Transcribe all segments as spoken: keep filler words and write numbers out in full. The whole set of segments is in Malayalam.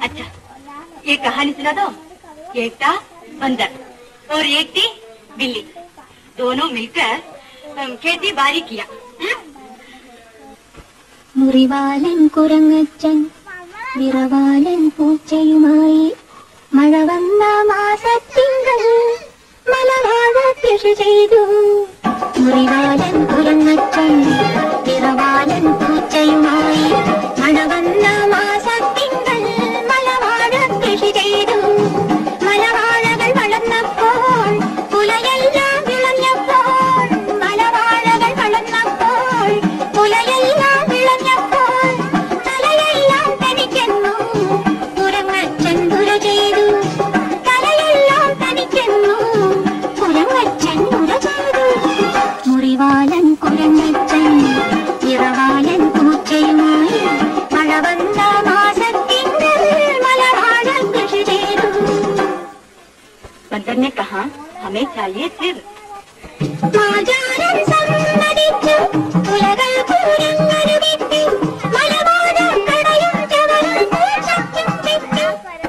अच्छा, ये कहानी सुना दो। एक था बंदर और एक थी बिल्ली, दोनों मिलकर खेती बाड़ी किया। മുറിവാലൻ കുരങ്ങച്ചൻ വിറവാലൻ പൂച്ചയുമായി മഴ വന്ന മാസത്തിങ്കൾ മലവാഴ കൃഷി ചെയ്തു. മുറിവാലൻ കുരങ്ങച്ചൻ വിറവാലൻ പൂച്ചയുമായി മഴ വന്ന മാസത്തിങ്കൾ മലവാഴ കൃഷി ചെയ്തു. മലവാഴകൾ വളർന്നപ്പോൾ പുലയെല്ലാം വിളഞ്ഞപ്പോൾ മലവാഴകൾ വളർന്നപ്പോൾ പുലയെല്ലാം വിളഞ്ഞപ്പോൾ തലയെല്ലാം തനിക്കെന്നു കുരങ്ങച്ചൻ ദുര ചെയ്തു. തലയെല്ലാം തനിക്കെന്നു കുരങ്ങച്ചൻ ദുര ചെയ്തു. മുറിവാലൻ കുരങ്ങച്ചൻ ഇറവാലൻ പൂച്ചയുമായി മഴ വന്ന മാസത്തിങ്കൾ മലവാഴ കൃഷി ചെയ്തു. बंदर ने कहा हमें चाहिए सिर। മാജാരം സമ്മതിച്ചു ഉലകൾ കുരങ്ങനു വിട്ടു. മലവാഴ കടയും ചവറും പൂച്ചയ്ക്കും വിട്ടു.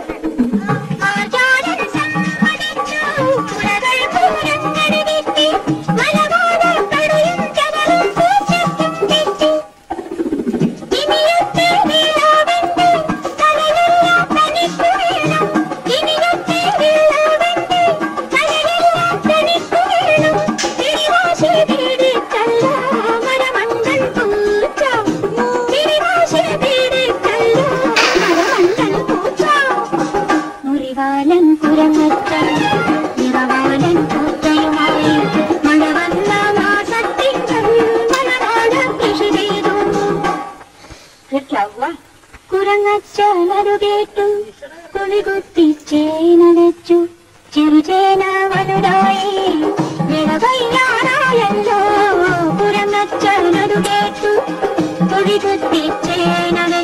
മാജാരം സമ്മതിച്ചു ഉലകൾ കുരങ്ങനു വിട്ടു. മലവാഴ കടയും ചവറും പൂച്ചയ്ക്കും വിട്ടു. ഇനിയൊക്കെ വീഴാവെന്ന് തലയെല്ലാം തനിക്കു വേണം. ഇനിയൊക്കെ വീഴാവെന്ന് തലയെല്ലാം തനിക്കു വേണം. പിടിവാശി പിടിക്കല്ല മരമണ്ടൻ പൂച്ച. പിടിവാശി പിടിക്കല്ല മരമണ്ടൻ പൂച്ച. മുറിവാലൻ കുരങ്ങച്ചൻ ഇറവാലൻ പൂച്ചയുമായി മഴ വന്ന മാസത്തിങ്കൾ മലവാഴ കൃഷി ചെയ്തു. फिर क्या हुआ? കുരങ്ങച്ചൻ അതു കേട്ടു കുളികുത്തി ചേന വെച്ചു. ചെറുചേന വലുതായി വിളവയ്യാറായല്ലോ. കുരങ്ങച്ചൻ അതു കേട്ടു കുളികുത്തി ചേന